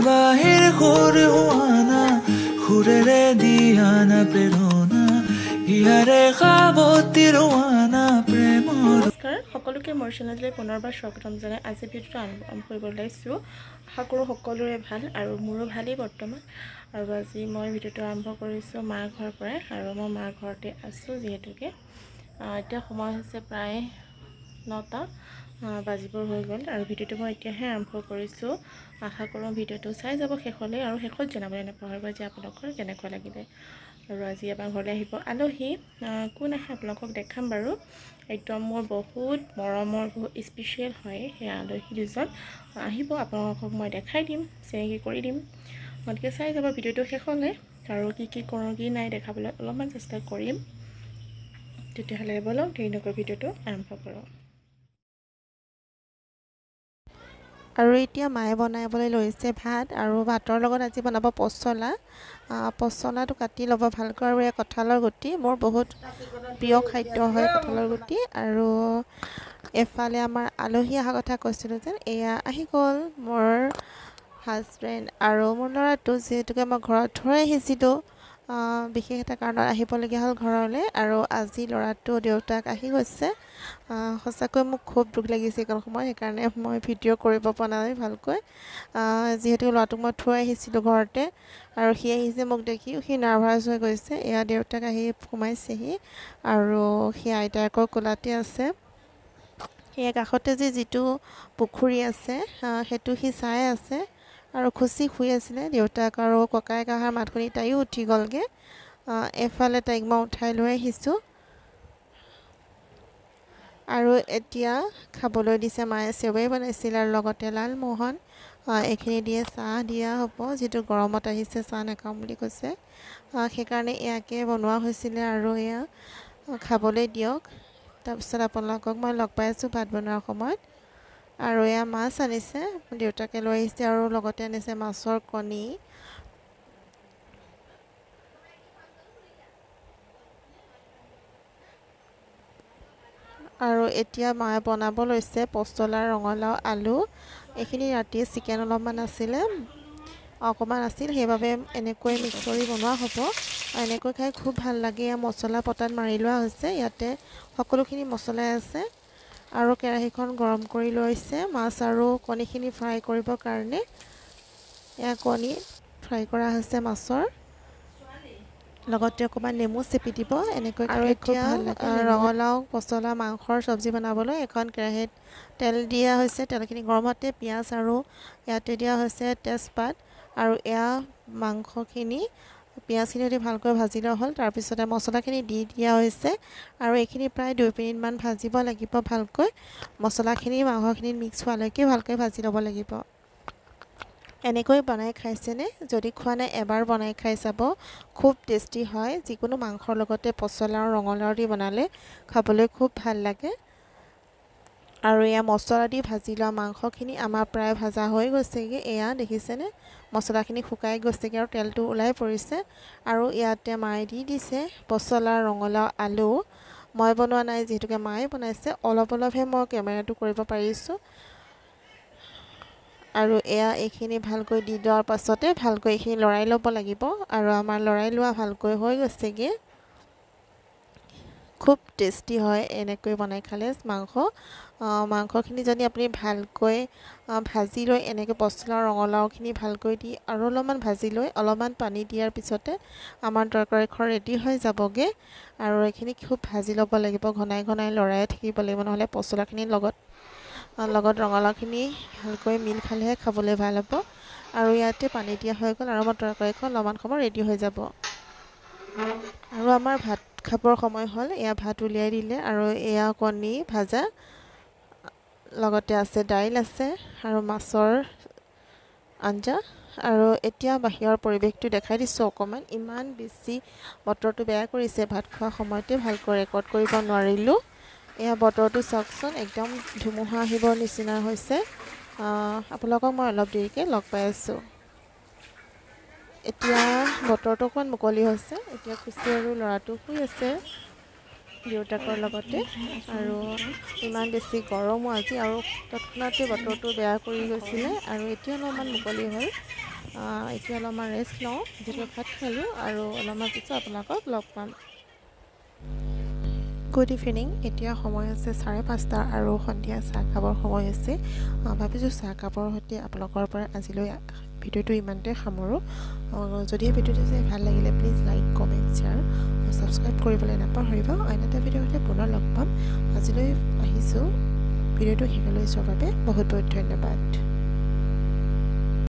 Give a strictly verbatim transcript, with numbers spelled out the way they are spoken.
বাহিৰ সুৰ হোৱানা সুৰেৰে দিয়ানা প্ৰেৰণা ইয়াৰে সাৱতি ৰোৱানা প্ৰেমৰ। নমস্কাৰ সকলোকে মোৰ চেনেললৈ পুনৰবাৰ স্বাগতম জনাই আজি ভিডিঅ'টো আৰম্ভ কৰিব ওলাইছোঁ। আশা কৰোঁ সকলোৰে ভাল আৰু মোৰো ভালেই বৰ্তমান। আৰু আজি মই ভিডিঅ'টো আৰম্ভ কৰিছোঁ মাৰ ঘৰৰ পৰাই আৰু মই মাৰ ঘৰতে আছোঁ যিহেতুকে এতিয়া সময় হৈছে প্ৰায় নটা বাজিবৰ হৈ গ'ল আৰু ভিডিঅ'টো মই এতিয়াহে আৰম্ভ কৰিছোঁ। আশা কৰোঁ ভিডিঅ'টো চাই যাব শেষলৈ আৰু শেষত জনাবলৈ নাপাহৰিব যে আপোনালোকৰ কেনেকুৱা লাগিলে। আৰু আজি আমাৰ ঘৰলৈ আহিব আলহী, কোন আহে আপোনালোকক দেখাম বাৰু। একদম মোৰ বহুত মৰমৰ বহুত স্পেচিয়েল হয় সেই আলহী দুজন আহিব, আপোনালোকক মই দেখাই দিম, চিনাকি কৰি দিম। গতিকে চাই যাব ভিডিঅ'টো শেষলৈ আৰু কি কি কৰোঁ কি নাই দেখাবলৈ অলপমান চেষ্টা কৰিম। তেতিয়াহ'লে ব'লক দেৰি নকৰি ভিডিঅ'টো আৰম্ভ কৰোঁ। আৰু এতিয়া মায়ে বনাবলৈ লৈছে ভাত আৰু ভাতৰ লগত আজি বনাব পচলা। পচলাটো কাটি ল'ব ভালকৈ আৰু এই কঁঠালৰ গুটি মোৰ বহুত প্ৰিয় খাদ্য হয় কঁঠালৰ গুটি। আৰু এফালে আমাৰ আলহী অহা কথা কৈছিলোঁ যেন এয়া আহি গ'ল মোৰ হাজবেণ্ড আৰু মোৰ ল'ৰাটো, যিহেতুকে মই ঘৰত থৈ আহিছিলোঁ বিশেষ এটা কাৰণত আহিবলগীয়া হ'ল ঘৰলৈ। আৰু আজি ল'ৰাটো দেউতাক আহি গৈছে। সঁচাকৈ মোক খুব দুখ লাগিছে এইকণ সময়, সেইকাৰণে মই ভিডিঅ' কৰিব পৰা নাই ভালকৈ। যিহেতু ল'ৰাটোক মই থৈ আহিছিলোঁ ঘৰতে আৰু সি আহিছে মোক দেখি সি নাৰ্ভাছ হৈ গৈছে। এয়া দেউতাক আহি সোমাইছেহি আৰু সি আইতাকৰ কোলাতে আছে। সেয়া কাষতে যে যিটো পুখুৰী আছে সেইটো সি চাই আছে আৰু খুচি শুই আছিলে। দেউতাক আৰু ককায়েক অহাৰ মাত শুনি তাইও উঠি গ'লগৈ। এফালে তাইক মই উঠাই লৈ আহিছোঁ আৰু এতিয়া খাবলৈ দিছে মায়ে। চেৱাই বনাইছিল আৰু লগতে লালমোহন, এইখিনি দিয়ে চাহ দিয়া হ'ব, যিটো গৰমত আহিছে চাহ নাখাওঁ বুলি কৈছে। সেইকাৰণে ইয়াকে বনোৱা হৈছিলে আৰু এয়া খাবলৈ দিয়ক। তাৰপিছত আপোনালোকক মই লগ পাই আছোঁ ভাত বনোৱাৰ সময়ত। আৰু এয়া মাছ আনিছে দেউতাকে লৈ আহিছে আৰু লগতে আনিছে মাছৰ কণী। আৰু এতিয়া মায়ে বনাব লৈছে পচলা, ৰঙালাও, আলু। এইখিনি ৰাতিয়ে চিকেন অলপমান আছিলে অকণমান আছিল, সেইবাবে এনেকৈ মিক্স কৰি বনোৱা হ'ব। এনেকৈ খাই খুব ভাল লাগে। এয়া মছলা পতাত মাৰি লোৱা হৈছে, ইয়াতে সকলোখিনি মছলাই আছে। আৰু কেৰাহীখন গৰম কৰি লৈছে মাছ আৰু কণীখিনি ফ্ৰাই কৰিবৰ কাৰণে। এয়া কণী ফ্ৰাই কৰা হৈছে মাছৰ লগতে অকণমান নেমু চেপি দিব এনেকৈ। আৰু এতিয়া ৰঙালাও পচলা মাংসৰ চব্জি বনাবলৈ এখন কেৰাহীত তেল দিয়া হৈছে। তেলখিনি গৰম হওঁতে পিঁয়াজ আৰু ইয়াতে দিয়া হৈছে তেজপাত আৰু এয়া মাংসখিনি পিঁয়াজখিনি যদি ভালকৈ ভাজি লোৱা হ'ল। তাৰপিছতে মছলাখিনি দি দিয়া হৈছে আৰু এইখিনি প্ৰায় দুই মিনিটমান ভাজিব লাগিব ভালকৈ। মছলাখিনি মাংসখিনিত মিক্স হোৱালৈকে ভালকৈ ভাজি ল'ব লাগিব। এনেকৈ বনাই খাইছেনে? যদি খোৱা নাই এবাৰ বনাই খাই চাব, খুব টেষ্টি হয়। যিকোনো মাংসৰ লগতে পচলা আৰু ৰঙালাও দি বনালে খাবলৈ খুব ভাল লাগে। আৰু এয়া মছলা দি ভাজি লোৱা মাংসখিনি আমাৰ প্ৰায় ভাজা হৈ গৈছেগৈ। এয়া দেখিছেনে মছলাখিনি শুকাই গৈছেগৈ আৰু তেলটো ওলাই পৰিছে। আৰু ইয়াতে মায়ে দি দিছে পচলা, ৰঙালাও, আলু। মই বনোৱা নাই যিহেতুকে মায়ে বনাইছে, অলপ অলপহে মই কেমেৰাটো কৰিব পাৰিছোঁ। আৰু এয়া এইখিনি ভালকৈ দি দিয়াৰ পাছতে ভালকৈ এইখিনি লৰাই ল'ব লাগিব। আৰু আমাৰ লৰাই লোৱা ভালকৈ হৈ গৈছেগৈ। খুব টেষ্টি হয় এনেকৈ বনাই খালে মাংস। মাংসখিনি যদি আপুনি ভালকৈ ভাজি লৈ এনেকৈ পচলা ৰঙালাওখিনি ভালকৈ দি আৰু অলপমান ভাজি লৈ অলপমান পানী দিয়াৰ পিছতে আমাৰ তৰকাৰীখন ৰেডি হৈ যাবগৈ। আৰু এইখিনি খুব ভাজি ল'ব লাগিব, ঘনাই ঘনাই লৰাই থাকিব লাগিব, নহ'লে পচলাখিনিৰ লগত লগত ৰঙালাওখিনি ভালকৈ মিল খালেহে খাবলৈ ভাল হ'ব। আৰু ইয়াতে পানী দিয়া হৈ গ'ল আৰু আমাৰ তৰকাৰীখন অলপমান সময় ৰেডি হৈ যাব। আৰু আমাৰ ভাত খাবৰ সময় হ'ল। এয়া ভাত উলিয়াই দিলে আৰু এয়া কণী ভাজা, লগতে আছে দাইল আছে আৰু মাছৰ আঞ্জা। আৰু এতিয়া বাহিৰৰ পৰিৱেশটো দেখাই দিছোঁ অকণমান। ইমান বেছি বতৰটো বেয়া কৰিছে, ভাত খোৱা সময়তে ভালকৈ ৰেকৰ্ড কৰিব নোৱাৰিলোঁ। এয়া বতৰটো চাওকচোন, একদম ধুমুহা আহিবৰ নিচিনা হৈছে। আপোনালোকক মই অলপ দেৰিকৈ লগ পাই আছোঁ। এতিয়া বতৰটো অকণমান মুকলি হৈছে। এতিয়া খুচি আৰু ল'ৰাটো শুই আছে দেউতাকৰ লগতে। আৰু ইমান বেছি গৰমো আজি আৰু তৎক্ষণাতে বতৰটো বেয়া কৰি গৈছিলে আৰু এতিয়া অলপমান মুকলি হ'ল। এতিয়া অলপমান ৰেষ্ট লওঁ, যিহেতু ভাত খালোঁ আৰু অলপমান পিছত আপোনালোকক লগ পাম। Good evening. এতিয়া সময় আছে চাৰে পাঁচটা আৰু সন্ধিয়া চাহ খাবৰ সময় হৈছে। ভাবিছোঁ চাহ কাপৰ সৈতে আপোনালোকৰ পৰা আজিলৈ ভিডিঅ'টো ইমানতে সামৰোঁ। যদি ভিডিঅ'টো চাই ভাল লাগিলে please like comment share subscribe কৰিবলৈ নাপাহৰিব। অন্য এটা ভিডিঅ'ৰ সৈতে পুনৰ লগ পাম। আজিলৈ আহিছোঁ। ভিডিঅ'টো শেষলৈ চোৱাৰ বাবে বহুত বহুত ধন্যবাদ।